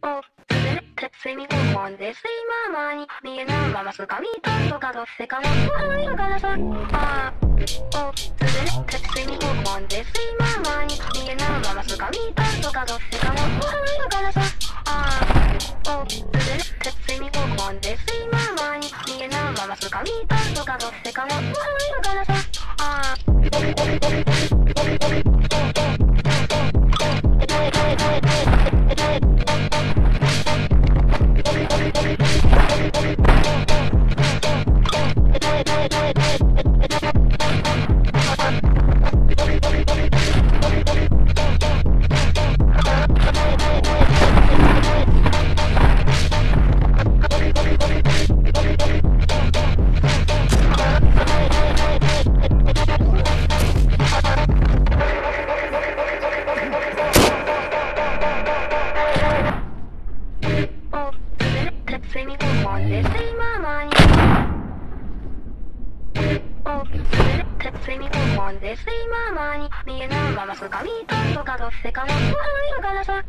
を連れて罪を込んで睡魔まに見えないまま掴みたとかどうせかも入るからさあを連れて罪を込んで睡魔まに見えないまま掴みたとかどうせかも入るからさあを連れて罪を込んで睡魔まに見えないまま掴みたとかどうせかも入るからさあ見えないまま掴みたとかどうせかも入るからさ